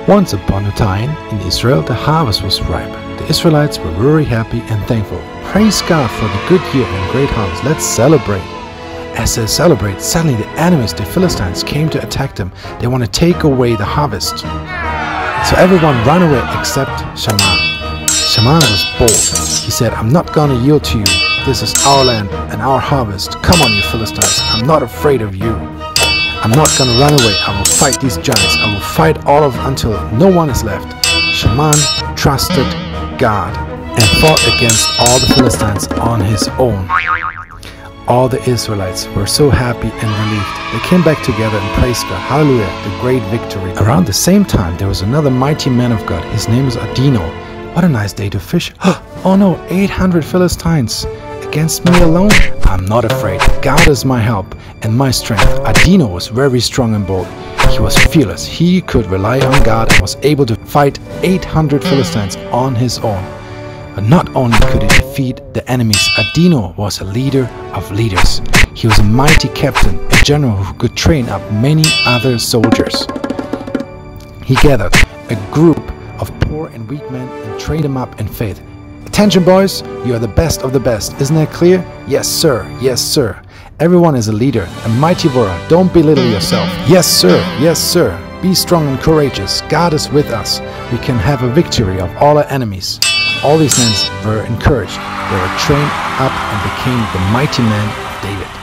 Once upon a time, in Israel, the harvest was ripe. The Israelites were very happy and thankful. Praise God for the good year and great harvest. Let's celebrate. As they celebrate, suddenly the enemies, the Philistines, came to attack them. They want to take away the harvest. So everyone ran away except Shaman. Shaman was bold. He said, I'm not gonna yield to you. This is our land and our harvest. Come on, you Philistines. I'm not afraid of you. I'm not gonna run away. I will fight these giants. I will fight all of until no one is left. Shaman trusted God and fought against all the Philistines on his own. All the Israelites were so happy and relieved. They came back together and praised God. Hallelujah, the great victory. Around the same time, there was another mighty man of God. His name was Adino. What a nice day to fish. Oh no, 800 Philistines. Against me alone? I'm not afraid. God is my help and my strength. Adino was very strong and bold. He was fearless. He could rely on God and was able to fight 800 Philistines on his own. But not only could he defeat the enemies, Adino was a leader of leaders. He was a mighty captain, a general who could train up many other soldiers. He gathered a group of poor and weak men and trained them up in faith. Attention boys, you are the best of the best. Isn't that clear? Yes sir, yes sir. Everyone is a leader, a mighty warrior. Don't belittle yourself. Yes sir, yes sir. Be strong and courageous. God is with us. We can have a victory of all our enemies. All these men were encouraged. They were trained up and became the mighty men of David.